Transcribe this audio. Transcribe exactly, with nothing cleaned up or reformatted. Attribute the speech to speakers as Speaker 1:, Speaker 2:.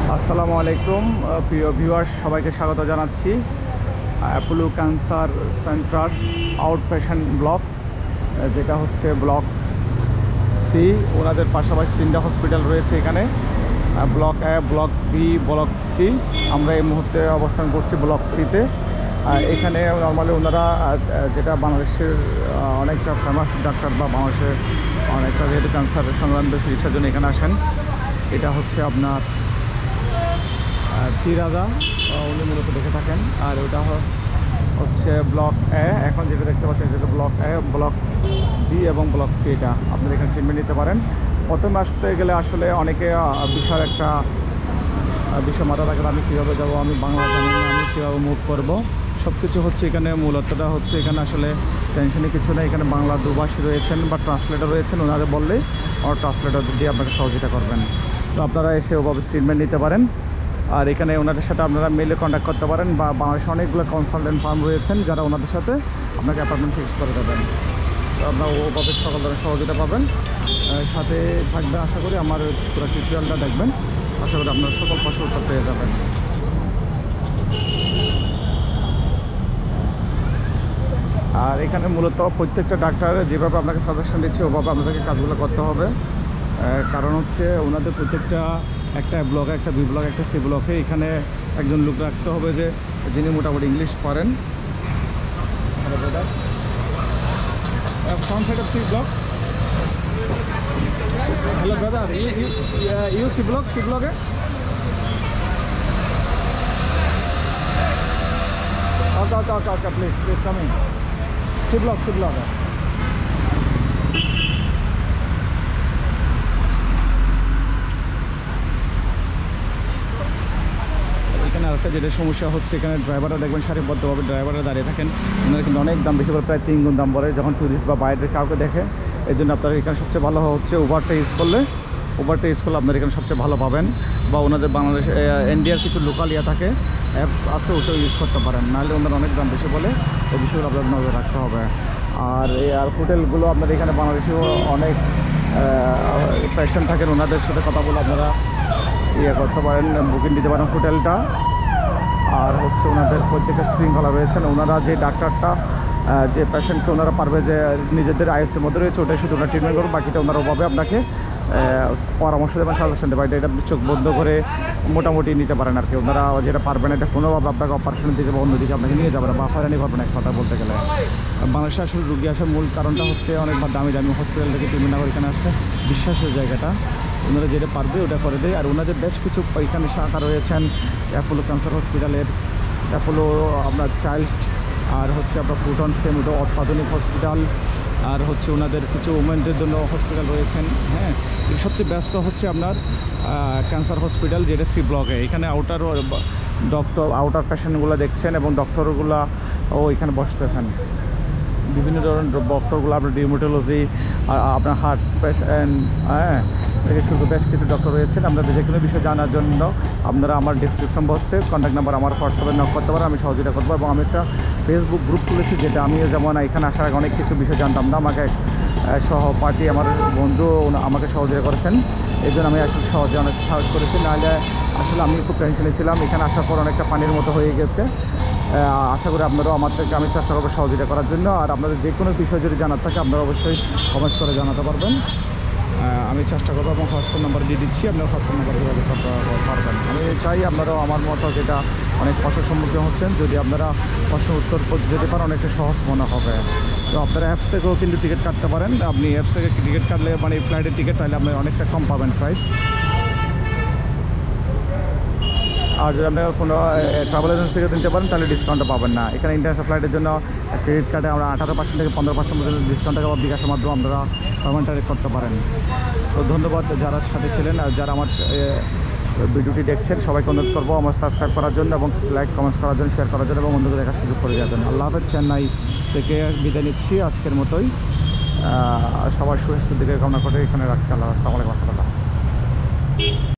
Speaker 1: আসসালামু আলাইকুম প্রিয় ভিউয়ার্স, সবাইকে স্বাগত জানাচ্ছি Apollo cancer centre out patient block, যেটা হচ্ছে ব্লক সি। ওনাদের পাশাপাশি তিনটা হসপিটাল রয়েছে এখানে, block A, block B, block C. আমরা এই মুহূর্তে অবস্থান করছি ব্লক সিতে। এখানে নর্মালি ওনারা যেটা বাংলাদেশের অনেকটা ফেমাস ডাক্তার বা বাংলাদেশের অনেকটা যেহেতু ক্যান্সার সংক্রান্ত চিকিৎসার জন্য এখানে আসেন। এটা হচ্ছে আপনার তিরাজা, উনি মূলত দেখে থাকেন। আর ওটা হচ্ছে ব্লক এ, এখন যেটা দেখতে পাচ্ছেন যেটা ব্লক এ, ব্লক বি এবং ব্লক সি। এটা আপনারা এখানে ট্রিটমেন্ট নিতে পারেন। প্রথমে আসতে গেলে আসলে অনেকে বিশাল একটা বিষয় মাথা থাকে, আমি কীভাবে যাবো, আমি বাংলা জানি না, আমি কীভাবে মুভ করবো। সব কিছু হচ্ছে এখানে মূলতটা হচ্ছে এখানে আসলে টেনশনের কিছু নেই। এখানে বাংলা দুভাষী রয়েছেন বা ট্রান্সলেটার রয়েছেন, ওনাদের বললেই আমার ট্রান্সলেটার দিয়ে আপনাকে সহযোগিতা করবেন। তো আপনারা এসে ওভাবে ট্রিটমেন্ট নিতে পারেন। আর এখানে ওনাদের সাথে আপনারা মেলে কন্ট্যাক্ট করতে পারেন, বা বাংলাদেশে অনেকগুলো কনসালটেন্ট ফার্ম রয়েছেন যারা ওনাদের সাথে আপনাকে অ্যাপয়েন্টমেন্ট ফিক্স করে দেবেন। তো আপনারা ওভাবে সকল ধরনের সহযোগিতা পাবেন। সাথে থাকবে আশা করি আমার পুরো টিউটোরিয়ালটা দেখবেন, আশা করি আপনারা সকল প্রশ্ন উত্তর পেয়ে যাবেন। আর এখানে মূলত প্রত্যেকটা ডাক্তার যেভাবে আপনাকে সাজেশন দিচ্ছে ওভাবে আপনাদেরকে কাজগুলো করতে হবে। কারণ হচ্ছে ওনাদের প্রত্যেকটা একটা ব্লকে, একটা বি ব্লকে, একটা সি ব্লকে এখানে একজন লোক রাখতে হবে যে যিনি মোটামুটি ইংলিশ পারেন। From side of C block. Hello brother, you C block, C ব্লকে। Okay okay okay okay please please coming C block, C block. এখানে আরেকটা যেটা সমস্যা হচ্ছে, এখানে ড্রাইভাররা দেখবেন সারিবদ্ধভাবে ড্রাইভাররা দাঁড়িয়ে থাকেন। ওনারা কিন্তু অনেক দাম বেশি করে, প্রায় তিন গুণ দাম বলে যখন ট্যুরিস্ট বা বাইরের কাউকে দেখে। এই জন্য আপনার এখানে সবচেয়ে ভালো হচ্ছে উবারটা ইউজ করলে। উবারটা ইউজ করলে আপনার এখানে সবচেয়ে ভালো পাবেন। বা ওনাদের বাংলাদেশ ইন্ডিয়ার কিছু লোকাল ইয়া থাকে, অ্যাপস আছে, ওটাও ইউজ করতে পারেন। নাহলে ওনারা অনেক দাম বেশি বলে, এই বিষয়গুলো আপনার নজর রাখতে হবে। আর এই আর হোটেলগুলো আপনার এখানে বাংলাদেশেও অনেক পেশেন্ট থাকেন, ওনাদের সাথে কথা বলে আপনারা ইয়ে করতে পারেন, বুকিং দিতে পারেন হোটেলটা। আর হচ্ছে ওনাদের প্রত্যেকটা শৃঙ্খলা রয়েছেন। ওনারা যে ডাক্তারটা যে পেশেন্টকে ওনারা পারবে যে নিজেদের আয়ত্তের মধ্যে রয়েছে, ওটাই শুধু ওনারা ট্রিটমেন্ট করবে, বাকিটা ওনারা ওভাবে আপনাকে পরামর্শ দেবেন, সাজেশন দেবেন। এটা এটা চোখ বন্ধ করে মোটামুটি নিতে পারেন আর কি। ওনারা যেটা পারবেন এটা কোনোভাবে আপনাকে অপারেশনের দিকে বা অন্যদিকে আপনাকে নিয়ে যাবেন বা হয়রানি করবেন, এক কথা বলতে গেলে। বাংলাদেশে আসলে রুগী আসার মূল কারণটা হচ্ছে অনেকবার দামি দামি হসপিটাল থেকে ট্রিটমেন্ট না করে এখানে আসছে। বিশ্বাসের জায়গাটা ওনারা যেটা পারবে ওটা করে দেয়। আর ওনাদের বেশ কিছু এখানে শাখা রয়েছেন, অ্যাপোলো ক্যান্সার হসপিটালের, অ্যাপোলো আপনার চাইল্ড, আর হচ্ছে আপনার ফুটন সেম ওটা অত্যাধুনিক হসপিটাল, আর হচ্ছে ওনাদের কিছু উমেনদের জন্য হসপিটাল রয়েছেন। হ্যাঁ, সবচেয়ে ব্যস্ত হচ্ছে আপনার ক্যান্সার হসপিটাল, যেটা সি ব্লকে। এখানে আউটার ডক্টর আউটার পেশেন্টগুলো দেখছেন এবং ডক্টরগুলো ও এখানে বসতেছেন। বিভিন্ন ধরনের ডক্টরগুলো আপনার ডিউমেটোলজি, আপনার হার্ট পেশেন্ট, হ্যাঁ, থেকে শুরু বেশ কিছু ডক্টর রয়েছেন। আপনাদের যে কোনো বিষয় জানার জন্য আপনারা আমার ডিসক্রিপশন হচ্ছে কন্ট্যাক্ট নাম্বার, আমার হোয়াটসঅ্যাপে নক করতে পারেন, আমি সহযোগিতা করবো। এবং আমি একটা ফেসবুক গ্রুপ খুলেছি, যেটা আমিও যেমন এখানে আসার আগে অনেক কিছু বিষয় জানতাম না, আমাকে সহপাঠী আমার বন্ধু আমাকে সহযোগিতা করেছেন। এই জন্য আমি আসলে সহজে অনেক সাহস করেছি, নাহলে আসলে আমি খুব টেনশনে ছিলাম। এখানে আসার পর অনেকটা পানির মতো হয়ে গেছে। আশা করি আপনারাও আমার থেকে, আমি চেষ্টা করবো সহযোগিতা করার জন্য। আর আপনাদের যে কোনো বিষয় যদি জানার থাকে আপনারা অবশ্যই কমেন্টস করে জানাতে পারবেন, আমি চেষ্টা করবো। এবং হোয়াটসঅ্যাপ নাম্বার দিয়ে দিচ্ছি, আপনারা হোয়াটসঅ্যাপ নাম্বার যোগাযোগ করতে পারবেন। আমি চাই আপনারাও আমার মতো যেটা অনেক কষ্টের সম্মুখীন হচ্ছেন, যদি আপনারা প্রশ্ন উত্তর যেতে পারেন অনেকটা সহজ মনে হবে। তো আপনারা অ্যাপস থেকেও কিন্তু টিকিট কাটতে পারেন। আপনি অ্যাপস থেকে টিকিট কাটলে মানে ফ্লাইটের টিকিট, তাহলে আপনি অনেকটা কম পাবেন প্রাইস। আর যদি আপনারা কোনো ট্রাভেল এজেন্সি থেকে নিতে পারেন তাহলে ডিসকাউন্টটা পাবেন না। এখানে ইন্টারন্যাশনাল ফ্লাইটের জন্য ক্রেডিট কার্ডে আমরা আঠারো পার্সেন্ট থেকে পনেরো পার্সেন্ট পর্যন্ত ডিসকাউন্ট টাকা বা বিকাশের মাধ্যমে আপনারা পেমেন্টটা করতে পারেন। তো ধন্যবাদ যারা সাথে ছিলেন, আর যারা আমার ভিডিওটি দেখছেন সবাইকে অনুরোধ করবো আমার সাবস্ক্রাইব করার জন্য এবং লাইক কমেন্টস করার জন্য, শেয়ার করার জন্য এবং অন্যকে দেখার সুযোগ করে দেবেন। আল্লাহ হাফেজ। চেন্নাই থেকে বিদায় নিচ্ছি আজকের মতোই। সবার সুস্বাস্থ্যের দিকে কামনা করে এখানে রাখছি। আল্লাহ আসসালামু আলাইকুম।